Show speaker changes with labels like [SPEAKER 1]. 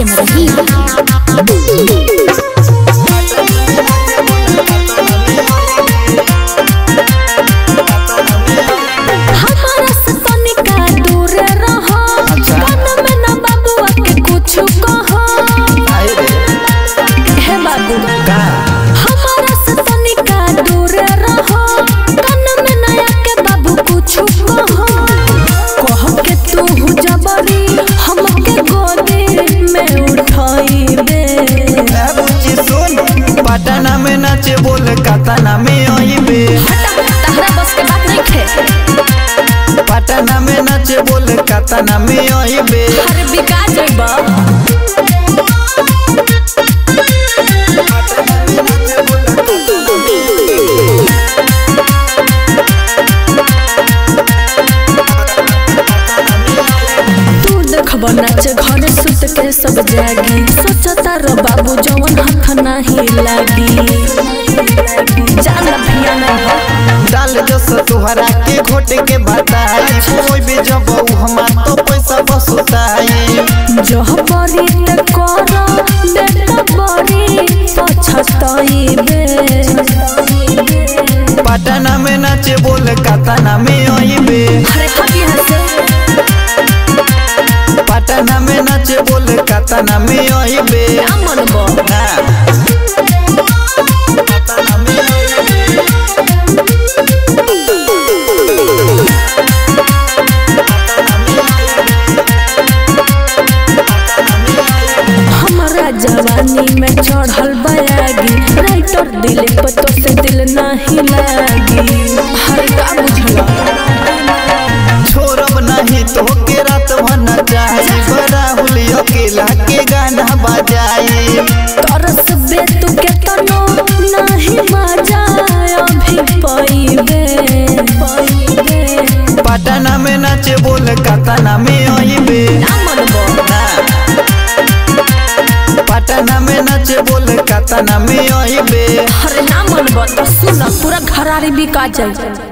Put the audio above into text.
[SPEAKER 1] सिमरही
[SPEAKER 2] पटना में नाचे बोल कतना में आईबे
[SPEAKER 1] तहरा बस के बात नहीं थे।
[SPEAKER 2] पटना में नाचे बोल कतना में आईबे
[SPEAKER 1] अरे बिका जइबा नाच घर सुत के सब जागी सोचता रो बाबू जवन हाथ नहीं लागी जाना भैया नहीं
[SPEAKER 2] डाल जस तुहरा के घोट के बताई कोई भी जब हमार तो पैसा बसुताई
[SPEAKER 1] जो परी त करा बेटा बड़ी पछताईबे
[SPEAKER 2] पटना में नाचे बोल कतना में आईबे
[SPEAKER 1] अरे कभी हंसे
[SPEAKER 2] पटना में नाचे बोल कतना में आईबे
[SPEAKER 1] अमन बो
[SPEAKER 2] पटना में
[SPEAKER 1] हमारा जवानी में चढ़ल बयागी राइटर दिल पतो से दिल नहीं लागी हर का बुझला
[SPEAKER 2] छोड़ब नहीं तो के रात भना जाई बड़ा हुली अकेला के गाना बजाई
[SPEAKER 1] तरस बे तू के तनो नहीं मजा अभी पाईबे
[SPEAKER 2] पटना में नाचे बोल कतना में आईबे
[SPEAKER 1] अमन बो
[SPEAKER 2] पटना में नाचे बोल कतना में आईबे
[SPEAKER 1] अरे ना मन बो तो सुन पूरा घरारी बिका जाए।